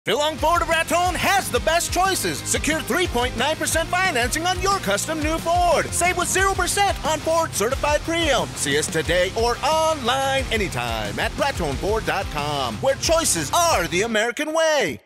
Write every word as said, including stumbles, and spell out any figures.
Philong Ford of Raton has the best choices. Secure three point nine percent financing on your custom new Ford. Save with zero percent on Ford Certified Pre-Owned. See us today or online anytime at raton ford dot com, where choices are the American way.